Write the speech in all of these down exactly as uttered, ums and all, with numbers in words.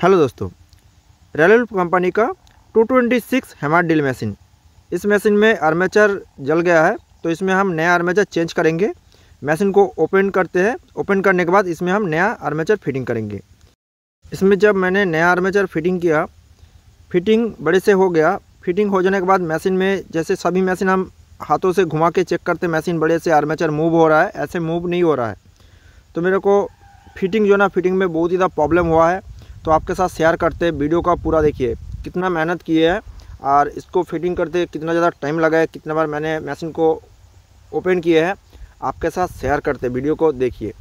Hello दोस्तों, Royal company का two twenty six hammer drill machine. इस मशीन में आर्मेचर जल गया है, तो इसमें हम नया आर्मेचर चेंज करेंगे। मशीन को ओपन करते हैं। ओपन करने के बाद इसमें हम नया आर्मेचर फिटिंग करेंगे। इसमें जब मैंने नया आर्मेचर फिटिंग किया, फिटिंग बड़े से हो गया। फिटिंग हो जाने के बाद मशीन में, जैसे सभी मशीन हम हाथों से घुमा के चेक करते, मशीन बड़े से आर्मेचर मूव हो रहा है, ऐसे मूव नहीं हो रहा है। तो मेरे को फिटिंग जो ना फिटिंग में बहुत ही ज़्यादा प्रॉब्लम हुआ है। तो आपके साथ शेयर करते, वीडियो का पूरा देखिए, कितना मेहनत किए है और इसको फिटिंग करते कितना ज़्यादा टाइम लगा है, कितना बार मैंने मशीन को ओपन किए हैं, आपके साथ शेयर करते, वीडियो को देखिए।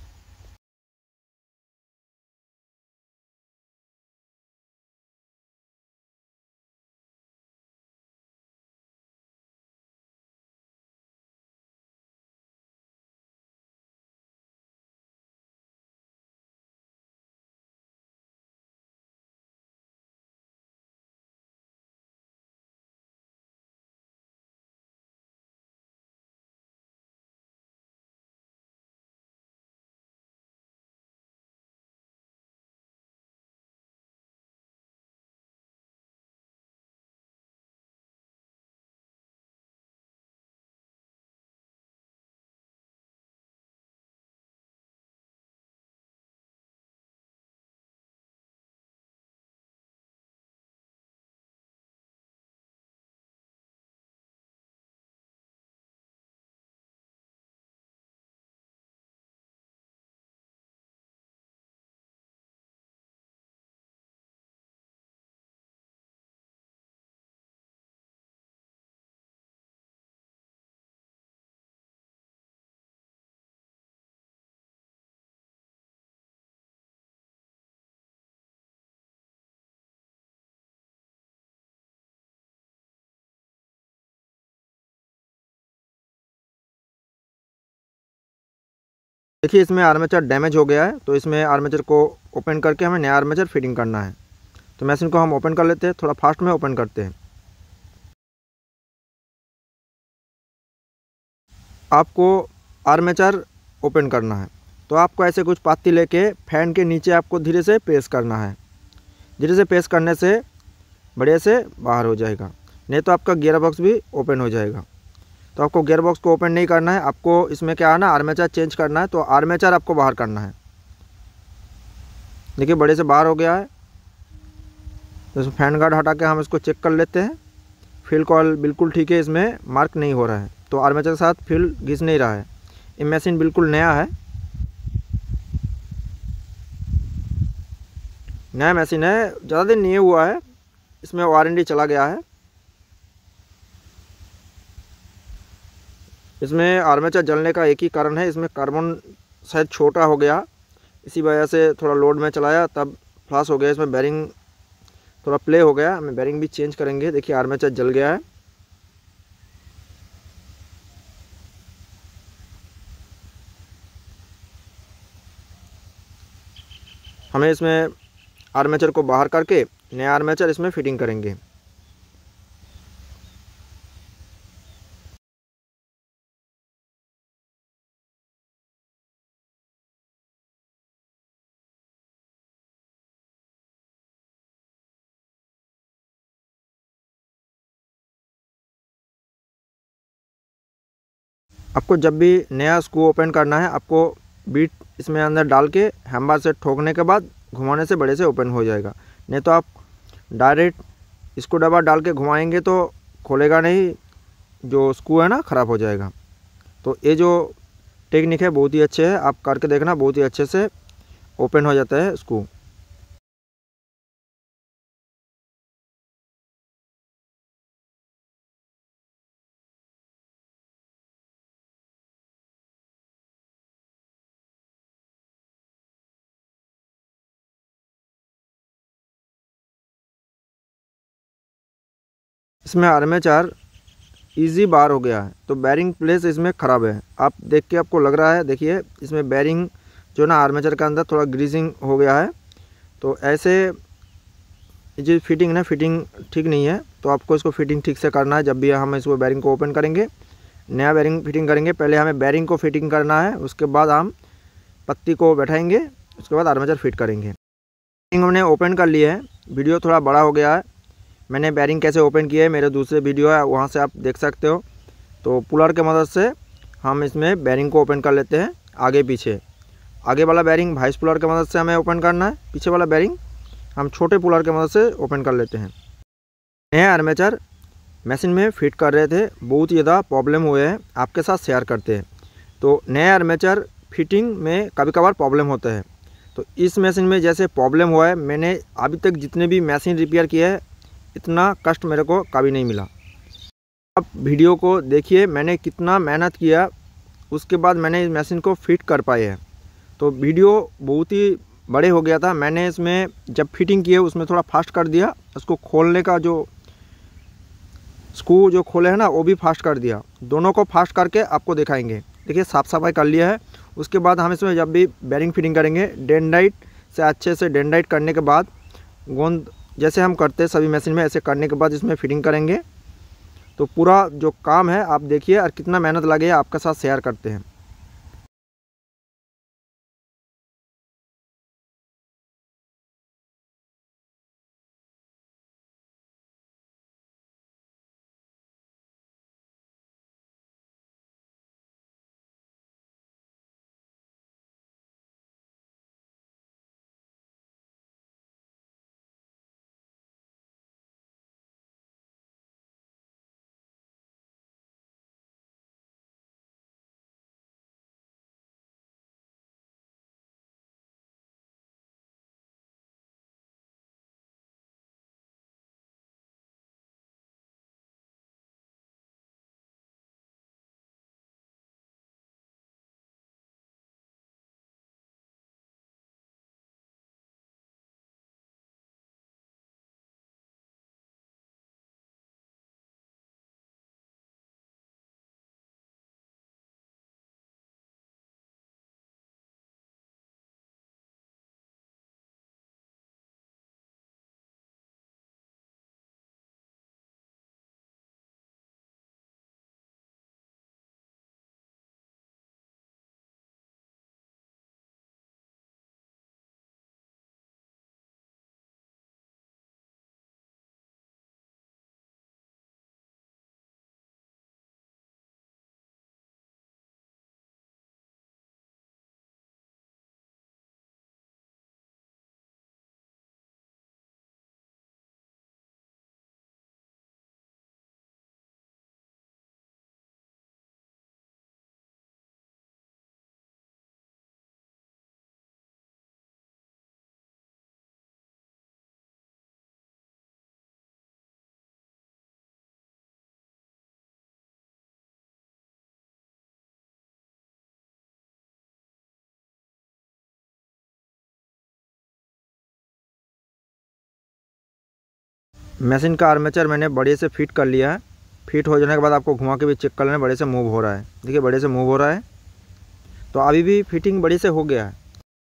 देखिए, इसमें आर्मेचर डैमेज हो गया है, तो इसमें आर्मेचर को ओपन करके हमें नया आर्मेचर फिटिंग करना है। तो मशीन को हम ओपन कर लेते हैं, थोड़ा फास्ट में ओपन करते हैं। आपको आर्मेचर ओपन करना है, तो आपको ऐसे कुछ पाती लेके फैन के नीचे आपको धीरे से प्रेस करना है। धीरे से प्रेस करने से बढ़िया से बाहर हो जाएगा, नहीं तो आपका गियर बॉक्स भी ओपन हो जाएगा। तो आपको गियर बॉक्स को ओपन नहीं करना है, आपको इसमें क्या है ना, आर्मेचर चेंज करना है। तो आर्मेचर आपको बाहर करना है। देखिए, बड़े से बाहर हो गया है। तो इसमें फैन गार्ड हटा के हम इसको चेक कर लेते हैं। फिल कॉल बिल्कुल ठीक है, इसमें मार्क नहीं हो रहा है, तो आर्मेचर के साथ फिल घिस नहीं रहा है। ये मशीन बिल्कुल नया है, नया मशीन है, ज़्यादा दिन नहीं हुआ है, इसमें वारंटी चला गया है। इसमें आर्मेचर जलने का एक ही कारण है, इसमें कार्बन शायद छोटा हो गया, इसी वजह से थोड़ा लोड में चलाया तब फ्लाश हो गया। इसमें बेरिंग थोड़ा प्ले हो गया, हमें बेरिंग भी चेंज करेंगे। देखिए, आर्मेचर जल गया है। हमें इसमें आर्मेचर को बाहर करके नया आर्मेचर इसमें फिटिंग करेंगे। आपको जब भी नया स्क्रू ओपन करना है, आपको बीट इसमें अंदर डाल के हैमर से ठोकने के बाद घुमाने से बड़े से ओपन हो जाएगा। नहीं तो आप डायरेक्ट इसको डब्बा डाल के घुमाएंगे तो खोलेगा नहीं, जो स्क्रू है ना ख़राब हो जाएगा। तो ये जो टेक्निक है बहुत ही अच्छे है, आप करके देखना, बहुत ही अच्छे से ओपन हो जाता है स्क्रू। इसमें आर्मेचर इजी बार हो गया है, तो बैरिंग प्लेस इसमें ख़राब है। आप देख के आपको लग रहा है, देखिए इसमें बैरिंग जो ना आर्मेचर के अंदर थोड़ा ग्रीसिंग हो गया है। तो ऐसे जो फिटिंग ना फिटिंग ठीक नहीं है, तो आपको इसको फिटिंग ठीक से करना है। जब भी हम इसको बैरिंग को ओपन करेंगे, नया बैरिंग फिटिंग करेंगे, पहले हमें बैरिंग को फिटिंग करना है, उसके बाद हम पत्ती को बैठाएंगे, उसके बाद आर्मेचर फिट करेंगे। बेरिंग हमने ओपन कर लिया है। वीडियो थोड़ा बड़ा हो गया है, मैंने बेरिंग कैसे ओपन किया है मेरे दूसरे वीडियो है, वहाँ से आप देख सकते हो। तो पुलर के मदद से हम इसमें बेरिंग को ओपन कर लेते हैं आगे पीछे। आगे वाला बेरिंग वाइस पुलर की मदद से हमें ओपन करना है, पीछे वाला बेरिंग हम छोटे पुलर की मदद से ओपन कर लेते हैं। नए आर्मेचर मशीन में फिट कर रहे थे, बहुत ही ज़्यादा प्रॉब्लम हुए हैं, आपके साथ शेयर करते हैं। तो नए आर्मेचर फिटिंग में कभी कभार प्रॉब्लम होता है। तो इस मशीन में जैसे प्रॉब्लम हुआ है, मैंने अभी तक जितने भी मशीन रिपेयर किए हैं इतना कष्ट मेरे को कभी नहीं मिला। आप वीडियो को देखिए मैंने कितना मेहनत किया, उसके बाद मैंने इस मशीन को फिट कर पाए हैं। तो वीडियो बहुत ही बड़े हो गया था, मैंने इसमें जब फिटिंग किए उसमें थोड़ा फास्ट कर दिया, उसको खोलने का जो स्क्रू जो खोले हैं ना वो भी फास्ट कर दिया। दोनों को फास्ट करके आपको दिखाएंगे। देखिए साफ़ सफाई कर लिया है। उसके बाद हम इसमें जब भी बेरिंग फिटिंग करेंगे डेंड्राइट से अच्छे से डेंड्राइट करने के बाद गोंद जैसे हम करते हैं सभी मशीन में ऐसे करने के बाद इसमें फिटिंग करेंगे। तो पूरा जो काम है आप देखिए और कितना मेहनत लगे आपके साथ शेयर करते हैं। मशीन का आर्मेचर मैंने बड़े से फिट कर लिया है। फिट हो जाने के बाद आपको घुमा के भी चेक कर लेना, बड़े से मूव हो रहा है। देखिए बड़े से मूव हो रहा है, तो अभी भी फिटिंग बड़े से हो गया है।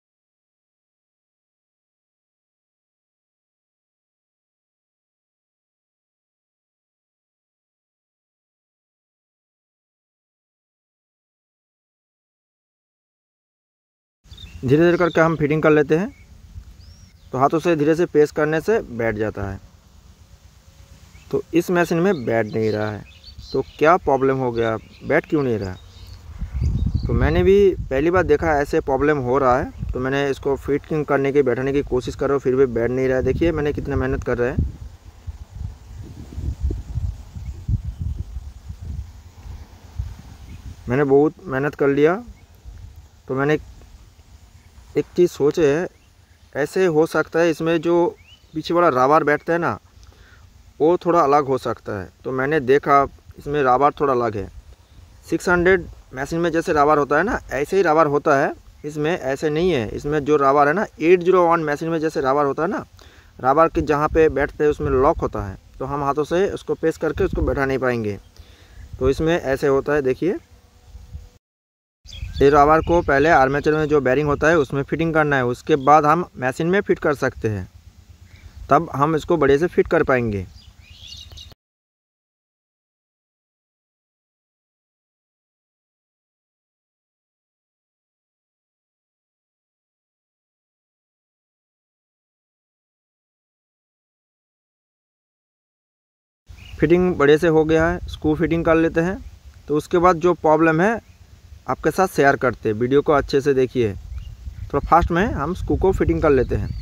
धीरे धीरे करके हम फिटिंग कर लेते हैं, तो हाथों से धीरे से प्रेस करने से बैठ जाता है। तो इस मशीन में बैठ नहीं रहा है, तो क्या प्रॉब्लम हो गया, बैठ क्यों नहीं रहा? तो मैंने भी पहली बार देखा ऐसे प्रॉब्लम हो रहा है, तो मैंने इसको फिटिंग करने की बैठाने की कोशिश कर रहा हूँ, फिर भी बैठ नहीं रहा है। देखिए मैंने कितना मेहनत कर रहा है। मैंने बहुत मेहनत कर लिया। तो मैंने एक चीज़ सोचे है, ऐसे हो सकता है इसमें जो पीछे वाला राबार बैठता है ना वो थोड़ा अलग हो सकता है। तो मैंने देखा इसमें राबार थोड़ा अलग है। सिक्स हंड्रेड मशीन में जैसे राबार होता है ना ऐसे ही राबार होता है, इसमें ऐसे नहीं है। इसमें जो राबार है ना एट ज़ीरो वन मशीन में जैसे राबार होता है ना, राबार के जहाँ पे बैठते हैं उसमें लॉक होता है, तो हम हाथों से उसको प्रेस करके उसको बैठा नहीं पाएंगे। तो इसमें ऐसे होता है। देखिए ये रबर को पहले आर्मेचर में जो बेरिंग होता है उसमें फिटिंग करना है, उसके बाद हम मशीन में फिट कर सकते हैं, तब हम इसको बड़े से फिट कर पाएंगे। फिटिंग बड़े से हो गया है, स्क्रू फिटिंग कर लेते हैं। तो उसके बाद जो प्रॉब्लम है आपके साथ शेयर करते हैं, वीडियो को अच्छे से देखिए। थोड़ा फास्ट में हम स्क्रू को फिटिंग कर लेते हैं।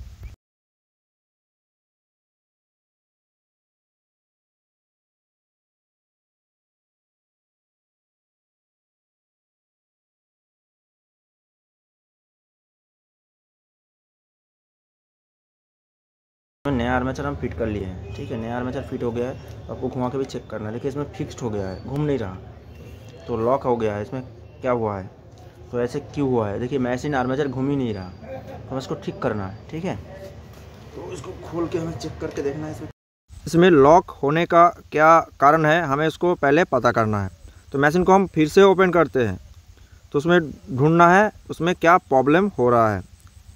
नया आर्मेचर हम फिट कर लिए हैं, ठीक है। नया आर्मेचर फिट हो गया है, आपको घुमा के भी चेक करना है। देखिए इसमें फिक्स्ड हो गया है, घूम नहीं रहा, तो लॉक हो गया है। इसमें क्या हुआ है, तो ऐसे क्यों हुआ है, देखिए मशीन आर्मेचर घूम ही नहीं रहा, तो हमें इसको ठीक करना है, ठीक है। तो इसको खोल के हमें चेक करके देखना है इसमें इसमें लॉक होने का क्या कारण है, हमें इसको पहले पता करना है। तो मशीन को हम फिर से ओपन करते हैं, तो उसमें ढूंढना है उसमें क्या प्रॉब्लम हो रहा है।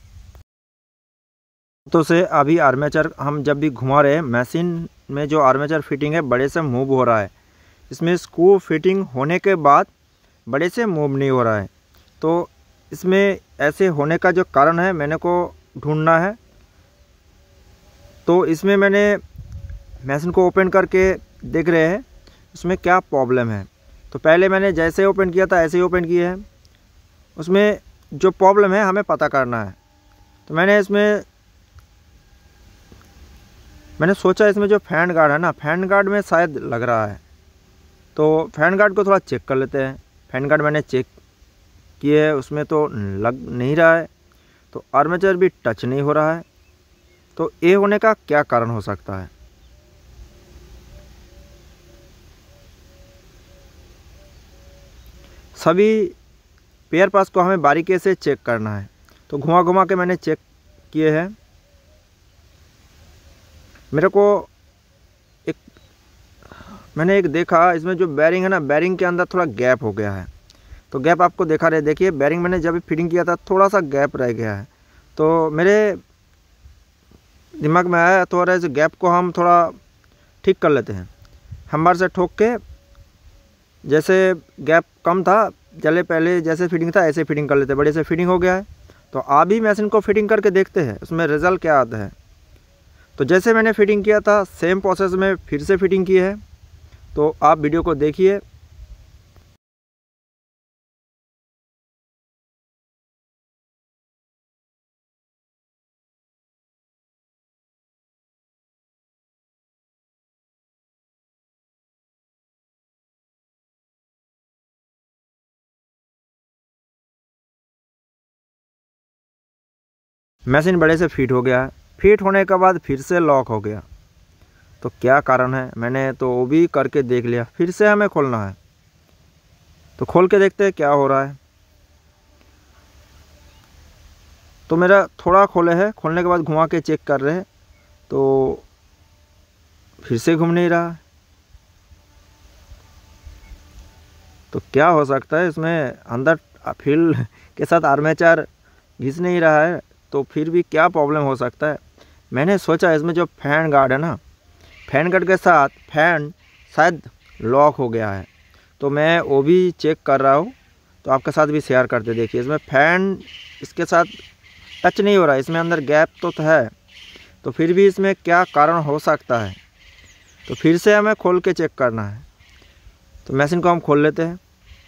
तो से अभी आर्मेचर हम जब भी घुमा रहे हैं, मशीन में जो आर्मेचर फिटिंग है बड़े से मूव हो रहा है। इसमें स्क्रू फिटिंग होने के बाद बड़े से मूव नहीं हो रहा है। तो इसमें ऐसे होने का जो कारण है मैंने को ढूंढना है। तो इसमें मैंने मशीन को ओपन करके देख रहे हैं उसमें क्या प्रॉब्लम है। तो पहले मैंने जैसे ओपन किया था ऐसे ही ओपन किया है, उसमें जो प्रॉब्लम है हमें पता करना है। तो मैंने इसमें मैंने सोचा इसमें जो फैन गार्ड है ना, फैन गार्ड में शायद लग रहा है। तो फैन गार्ड को थोड़ा चेक कर लेते हैं। फैन गार्ड मैंने चेक किए है, उसमें तो लग नहीं रहा है, तो आर्मेचर भी टच नहीं हो रहा है। तो ये होने का क्या कारण हो सकता है। सभी पेयर पास को हमें बारीकी से चेक करना है। तो घुमा घुमा के मैंने चेक किए हैं। मेरे को एक मैंने एक देखा इसमें जो बैरिंग है ना, बैरिंग के अंदर थोड़ा गैप हो गया है। तो गैप आपको देखा रहे, देखिए बैरिंग मैंने जब भी फिटिंग किया था थोड़ा सा गैप रह गया है। तो मेरे दिमाग में आया थोड़ा इस गैप को हम थोड़ा ठीक कर लेते हैं। हैमर से ठोक के, जैसे गैप कम था चले पहले जैसे फिटिंग था ऐसे फिटिंग कर लेते हैं। बड़े से फिटिंग हो गया है। तो आप भी मशीन को फिटिंग करके देखते हैं उसमें रिज़ल्ट क्या आता है। तो जैसे मैंने फिटिंग किया था सेम प्रोसेस में फिर से फिटिंग की है। तो आप वीडियो को देखिए। मशीन बड़े से फिट हो गया है। फिट होने के बाद फिर से लॉक हो गया। तो क्या कारण है, मैंने तो वो भी करके देख लिया। फिर से हमें खोलना है, तो खोल के देखते हैं क्या हो रहा है। तो मेरा थोड़ा खोले है, खोलने के बाद घुमा के चेक कर रहे हैं, तो फिर से घूम नहीं रहा। तो क्या हो सकता है इसमें, अंदर फील के साथ आर्मेचर घिस नहीं रहा है, तो फिर भी क्या प्रॉब्लम हो सकता है। मैंने सोचा इसमें जो फैन गार्ड है ना, फैन गार्ड के साथ फैन शायद लॉक हो गया है। तो मैं वो भी चेक कर रहा हूँ, तो आपके साथ भी शेयर करते देखिए। इसमें फैन इसके साथ टच नहीं हो रहा है, इसमें अंदर गैप तो है। तो फिर भी इसमें क्या कारण हो सकता है, तो फिर से हमें खोल के चेक करना है। तो मशीन को हम खोल लेते हैं।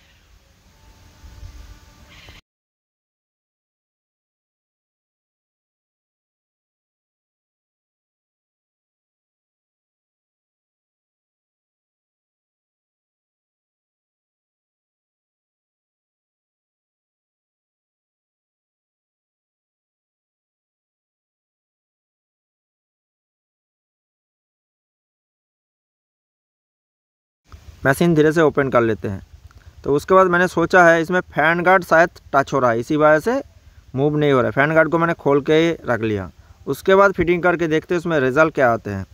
मशीन धीरे से ओपन कर लेते हैं। तो उसके बाद मैंने सोचा है इसमें फैन गार्ड शायद टच हो रहा है, इसी वजह से मूव नहीं हो रहा है। फैन गार्ड को मैंने खोल के ही रख लिया। उसके बाद फिटिंग करके देखते हैं उसमें रिज़ल्ट क्या आते हैं।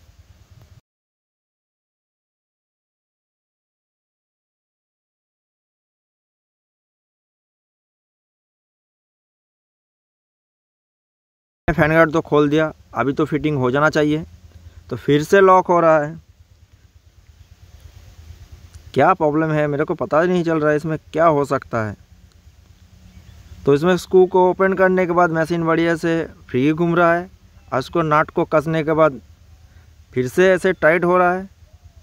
फैन गार्ड तो खोल दिया, अभी तो फिटिंग हो जाना चाहिए। तो फिर से लॉक हो रहा है। क्या प्रॉब्लम है मेरे को पता ही नहीं चल रहा है, इसमें क्या हो सकता है। तो इसमें स्क्रू को ओपन करने के बाद मशीन बढ़िया से फ्री घूम रहा है, और उसको नाट को कसने के बाद फिर से ऐसे टाइट हो रहा है।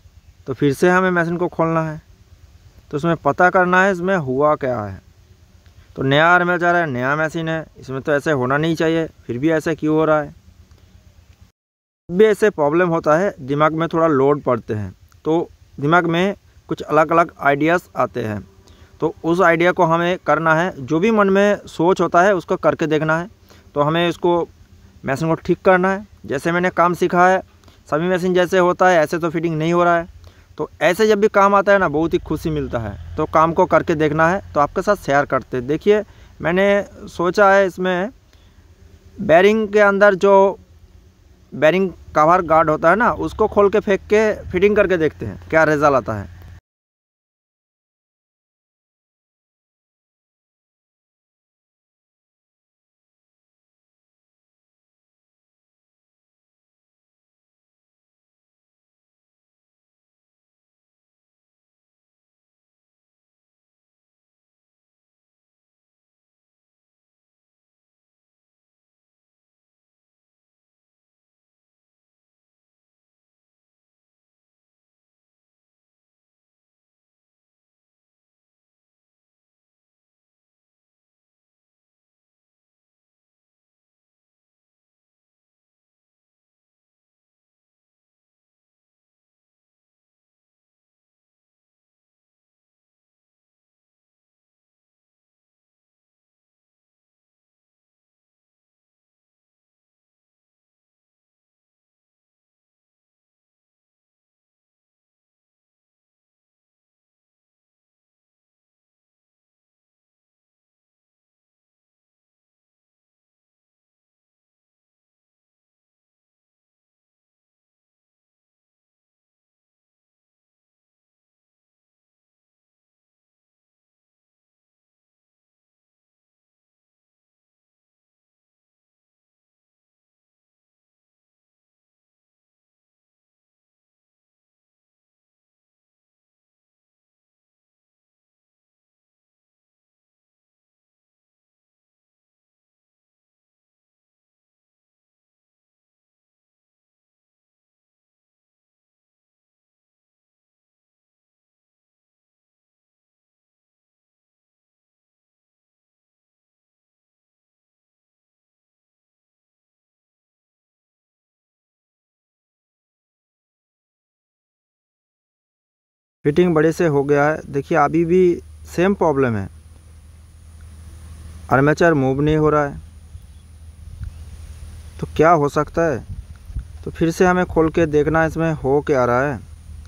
तो फिर से हमें मशीन को खोलना है, तो उसमें पता करना है इसमें हुआ क्या है। तो नया आर्मेचर है, नया मशीन है, इसमें तो ऐसे होना नहीं चाहिए, फिर भी ऐसे क्यों हो रहा है। भी ऐसे प्रॉब्लम होता है, दिमाग में थोड़ा लोड पड़ते हैं, तो दिमाग में कुछ अलग अलग आइडियाज़ आते हैं। तो उस आइडिया को हमें करना है, जो भी मन में सोच होता है उसको करके देखना है। तो हमें इसको मशीन को ठीक करना है। जैसे मैंने काम सीखा है, सभी मशीन जैसे होता है ऐसे तो फिटिंग नहीं हो रहा है, तो ऐसे जब भी काम आता है ना, बहुत ही खुशी मिलता है। तो काम को करके देखना है, तो आपके साथ शेयर करते। देखिए, मैंने सोचा है इसमें बैरिंग के अंदर जो बैरिंग कवर गार्ड होता है ना, उसको खोल के फेंक के फिटिंग करके देखते हैं क्या रिजल्ट आता है। फिटिंग बड़े से हो गया है। देखिए, अभी भी सेम प्रॉब्लम है, आर्मेचर मूव नहीं हो रहा है। तो क्या हो सकता है, तो फिर से हमें खोल के देखना है इसमें हो क्या रहा है।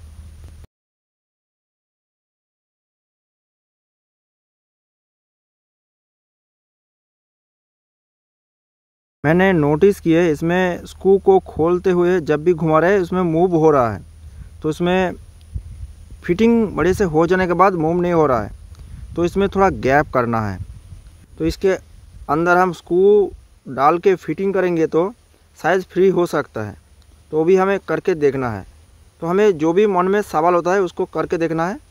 मैंने नोटिस किया है इसमें स्क्रू को खोलते हुए जब भी घुमा रहे उसमें मूव हो रहा है। तो इसमें फिटिंग बड़े से हो जाने के बाद मूव नहीं हो रहा है, तो इसमें थोड़ा गैप करना है। तो इसके अंदर हम स्क्रू डाल के फिटिंग करेंगे तो साइज़ फ्री हो सकता है। तो वो भी हमें करके देखना है। तो हमें जो भी मन में सवाल होता है उसको करके देखना है।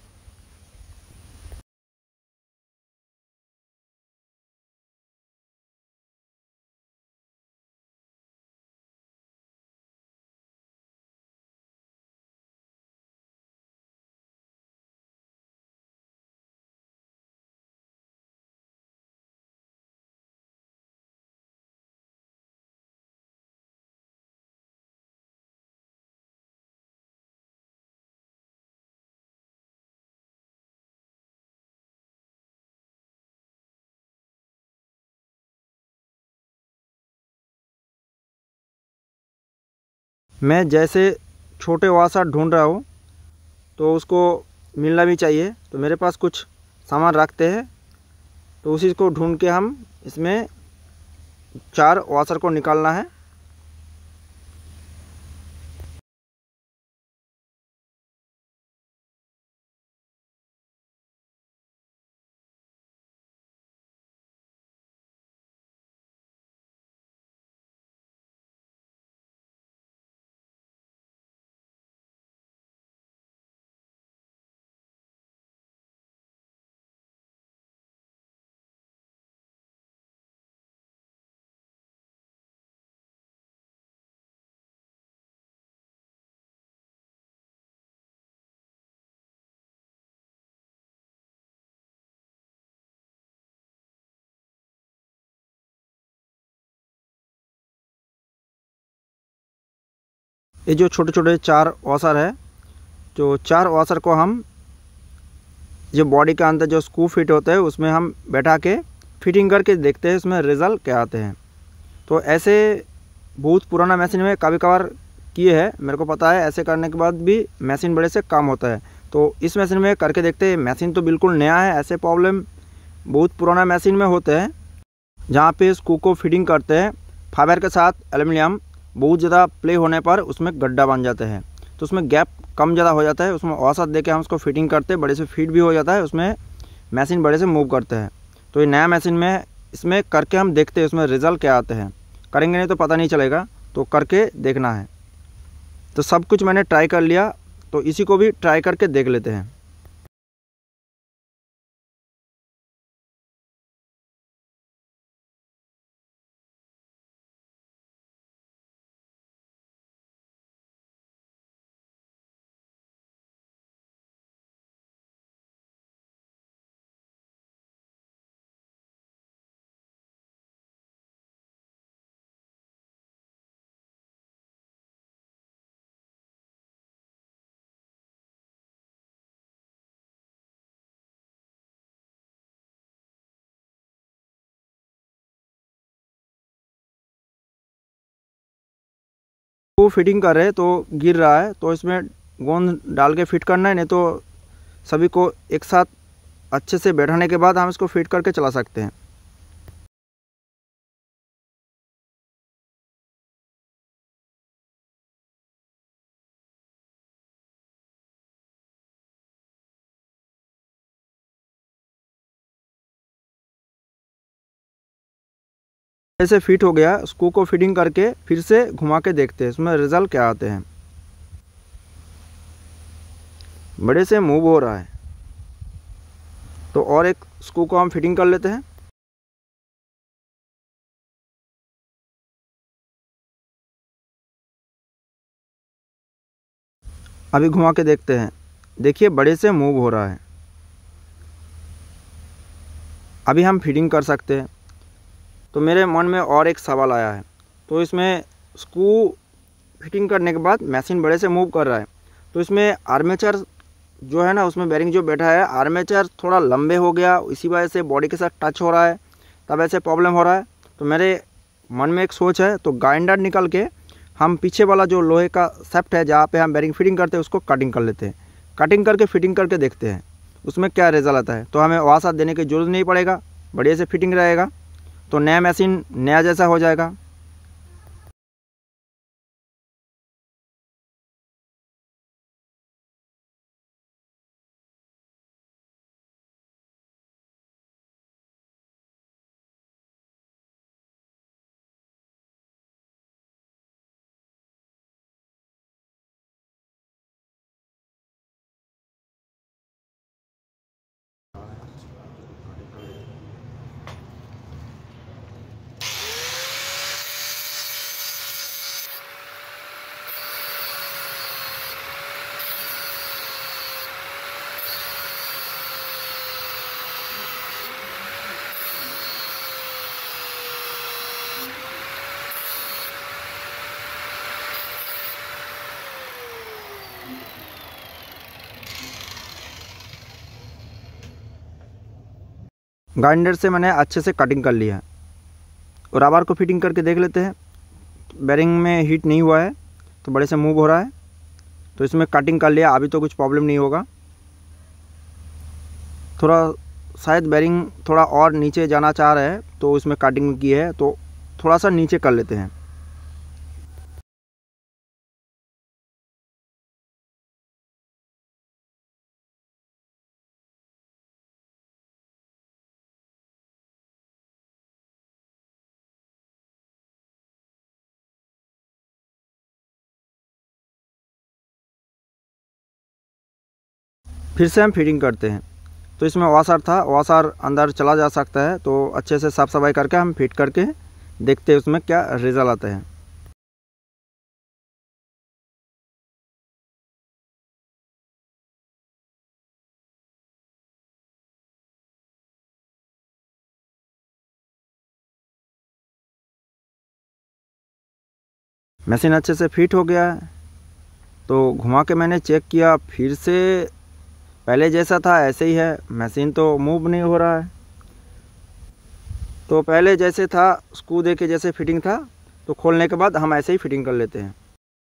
मैं जैसे छोटे वाशर ढूंढ रहा हूँ, तो उसको मिलना भी चाहिए। तो मेरे पास कुछ सामान रखते हैं, तो उसी को ढूंढ के हम इसमें चार वाशर को निकालना है। ये जो छोटे छोटे चार वॉशर है, जो चार वॉशर को हम जो बॉडी के अंदर जो स्क्रू फिट होता है उसमें हम बैठा के फिटिंग करके देखते हैं उसमें रिज़ल्ट क्या आते हैं। तो ऐसे बहुत पुराना मशीन में कभी कभार किए हैं, मेरे को पता है। ऐसे करने के बाद भी मशीन बड़े से काम होता है। तो इस मशीन में करके देखते हैं। मशीन तो बिल्कुल नया है, ऐसे प्रॉब्लम बहुत पुराना मशीन में होते हैं जहाँ पे स्क्रू को फिटिंग करते हैं फाइबर के साथ एल्युमिनियम, बहुत ज़्यादा प्ले होने पर उसमें गड्ढा बन जाते हैं, तो उसमें गैप कम ज़्यादा हो जाता है। उसमें औसत दे के हम उसको फिटिंग करते हैं, बड़े से फिट भी हो जाता है, उसमें मशीन बड़े से मूव करते हैं। तो ये नया मशीन में इसमें करके हम देखते हैं उसमें रिज़ल्ट क्या आते हैं। करेंगे नहीं तो पता नहीं चलेगा, तो करके देखना है। तो सब कुछ मैंने ट्राई कर लिया, तो इसी को भी ट्राई करके देख लेते हैं। वो फिटिंग कर रहे हैं तो गिर रहा है, तो इसमें गोंद डाल के फिट करना है, नहीं तो सभी को एक साथ अच्छे से बैठाने के बाद हम इसको फिट करके चला सकते हैं। ऐसे फिट हो गया, स्क्रू को फिटिंग करके फिर से घुमा के देखते हैं इसमें रिजल्ट क्या आते हैं। बड़े से मूव हो रहा है, तो और एक स्क्रू को हम फिटिंग कर लेते हैं। अभी घुमा के देखते हैं, देखिए बड़े से मूव हो रहा है। अभी हम फिटिंग कर सकते हैं। तो मेरे मन में और एक सवाल आया है, तो इसमें स्क्रू फिटिंग करने के बाद मशीन बड़े से मूव कर रहा है, तो इसमें आर्मेचर जो है ना, उसमें बेरिंग जो बैठा है, आर्मेचर थोड़ा लंबे हो गया, इसी वजह से बॉडी के साथ टच हो रहा है, तब ऐसे प्रॉब्लम हो रहा है। तो मेरे मन में एक सोच है, तो ग्राइंडर निकल के हम पीछे वाला जो लोहे का सेफ्ट है जहाँ पे हम बेरिंग फिटिंग करते हैं उसको कटिंग कर लेते हैं। कटिंग करके फिटिंग करके देखते हैं उसमें क्या रिजल्ट आता है। तो हमें वसा देने की जरूरत नहीं पड़ेगा, बढ़िया से फिटिंग रहेगा, तो नया मशीन नया जैसा हो जाएगा। ग्राइंडर से मैंने अच्छे से कटिंग कर लिया है, और रबर को फिटिंग करके देख लेते हैं। बेरिंग में हीट नहीं हुआ है, तो बड़े से मूव हो रहा है, तो इसमें कटिंग कर लिया। अभी तो कुछ प्रॉब्लम नहीं होगा। थोड़ा शायद बेरिंग थोड़ा और नीचे जाना चाह रहा है, तो इसमें कटिंग की है, तो थोड़ा सा नीचे कर लेते हैं। फिर से हम फिटिंग करते हैं। तो इसमें वॉशर था, वॉशर अंदर चला जा सकता है, तो अच्छे से साफ़ सफाई करके हम फिट करके देखते हैं उसमें क्या रिजल्ट आता है। मशीन अच्छे से फिट हो गया है। तो घुमा के मैंने चेक किया, फिर से पहले जैसा था ऐसे ही है, मशीन तो मूव नहीं हो रहा है। तो पहले जैसे था स्क्रू दे के जैसे फिटिंग था, तो खोलने के बाद हम ऐसे ही फिटिंग कर लेते हैं।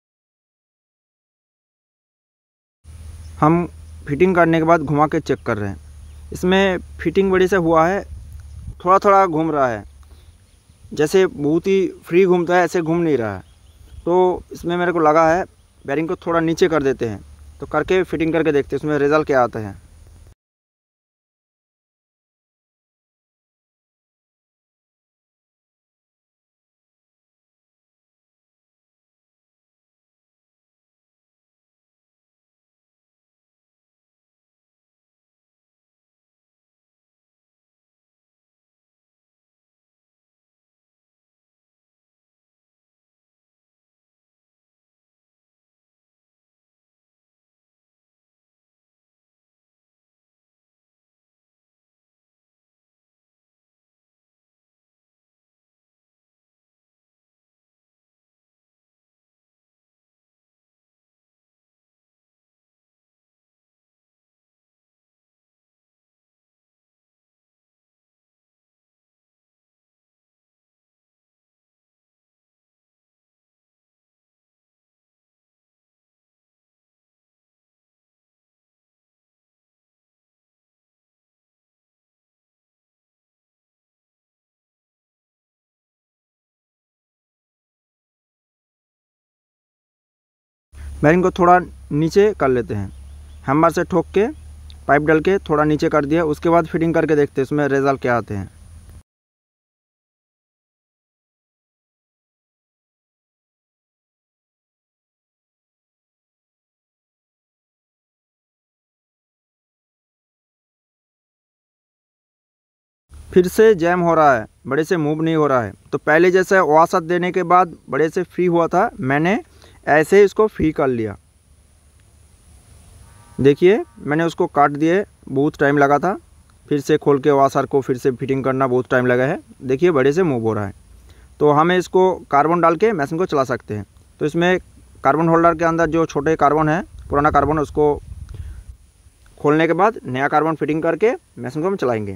हम फिटिंग करने के बाद घुमा के चेक कर रहे हैं। इसमें फिटिंग बड़ी से हुआ है, थोड़ा थोड़ा घूम रहा है, जैसे बहुत ही फ्री घूमता है ऐसे घूम नहीं रहा है। तो इसमें मेरे को लगा है बेरिंग को थोड़ा नीचे कर देते हैं, तो करके फिटिंग करके देखते हैं इसमें रिजल्ट क्या आता है। बेरिंग को थोड़ा नीचे कर लेते हैं, हैमर से ठोक के पाइप डाल के थोड़ा नीचे कर दिया। उसके बाद फिटिंग करके देखते हैं इसमें रिजल्ट क्या आते हैं। फिर से जैम हो रहा है, बड़े से मूव नहीं हो रहा है। तो पहले जैसे वॉशर देने के बाद बड़े से फ्री हुआ था, मैंने ऐसे ही इसको फ्री कर लिया। देखिए मैंने उसको काट दिए, बहुत टाइम लगा था, फिर से खोल के वॉशर को फिर से फिटिंग करना बहुत टाइम लगा है। देखिए बड़े से मूव हो रहा है। तो हमें इसको कार्बन डाल के मशीन को चला सकते हैं। तो इसमें कार्बन होल्डर के अंदर जो छोटे कार्बन है, पुराना कार्बन, उसको खोलने के बाद नया कार्बन फिटिंग करके मशीन को हम चलाएंगे।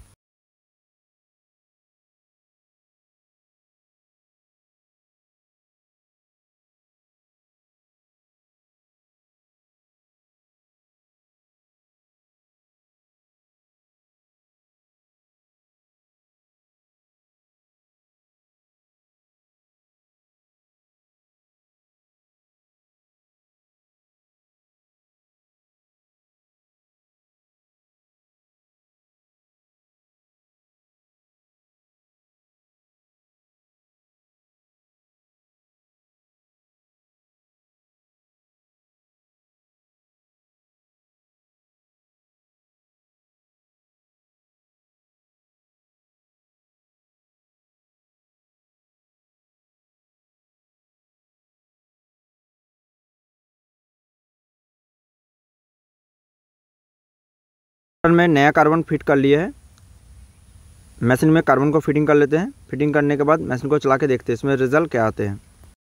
में नया कार्बन फिट कर लिया है, मशीन में कार्बन को फिटिंग कर लेते हैं। फिटिंग करने के बाद मशीन को चला के देखते हैं इसमें रिजल्ट क्या आते हैं।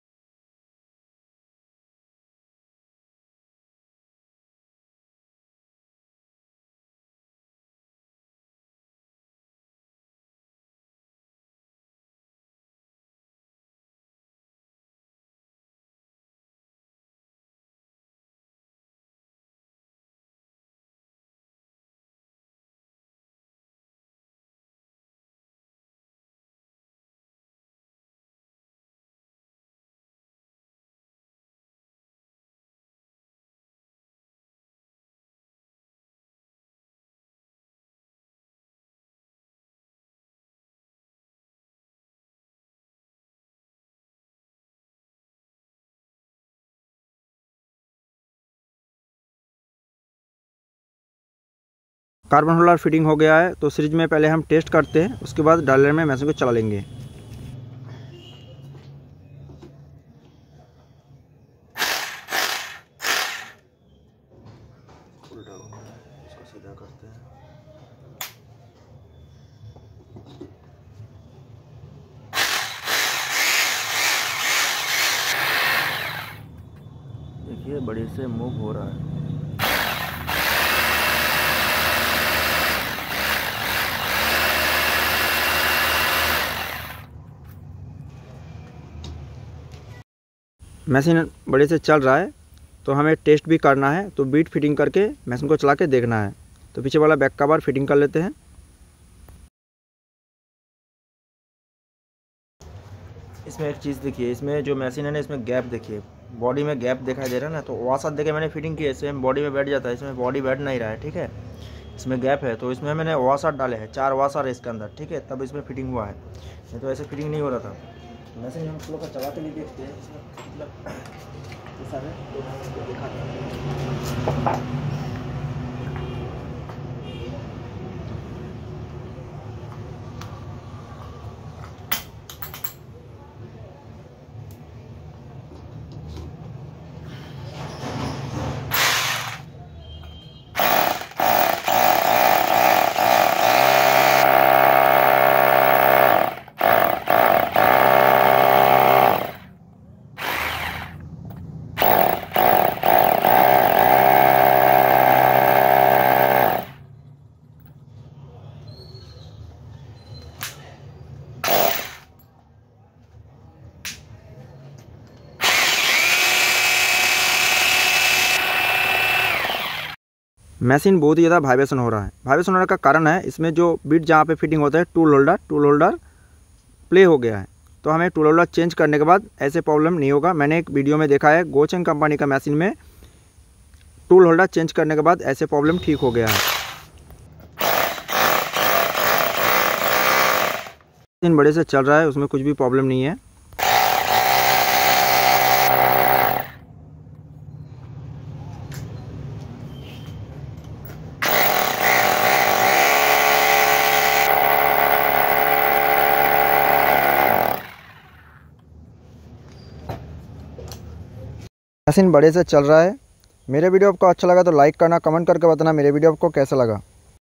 कार्बन होल्डर फिटिंग हो गया है, तो सीरीज में पहले हम टेस्ट करते हैं, उसके बाद डायलर में मशीन को चला लेंगे। सीधा करते हैं। देखिए बड़ी से मूव हो रहा है। मशीन बड़े से चल रहा है, तो हमें टेस्ट भी करना है, तो बीट फिटिंग करके मशीन को चला के देखना है। तो पीछे वाला बैक कवर फिटिंग कर लेते हैं। इसमें एक चीज़ देखिए, इसमें जो मशीन है ना, इसमें गैप देखिए, बॉडी में गैप दिखाई दे रहा है ना, तो वाशर देके मैंने फिटिंग की है, इसमें बॉडी में बैठ जाता है, इसमें बॉडी बैठ नहीं रहा है, ठीक है। इसमें गैप है, तो इसमें मैंने वाशर डाले हैं, चार वाशर है इसके अंदर, ठीक है, तब इसमें फिटिंग हुआ है, नहीं तो ऐसे फिटिंग नहीं हो रहा था। मशीन हम स्लो का चला के भी देखते हैं, इसमें मतलब ऐसा है तो दिखाते हैं। मशीन बहुत ही ज़्यादा वाइब्रेशन हो रहा है। वाइब्रेशन होने का कारण है, इसमें जो बीट जहाँ पे फिटिंग होता है tool holder tool holder play हो गया है। तो हमें टूल होल्डर चेंज करने के बाद ऐसे प्रॉब्लम नहीं होगा। मैंने एक वीडियो में देखा है, गोचेंग कंपनी का मशीन में टूल होल्डर चेंज करने के बाद ऐसे प्रॉब्लम ठीक हो गया है। मशीन बड़े से चल रहा है, उसमें कुछ भी प्रॉब्लम नहीं है। मशीन बड़े से चल रहा है। मेरे वीडियो आपको अच्छा लगा तो लाइक करना, कमेंट करके बताना मेरे वीडियो आपको कैसा लगा।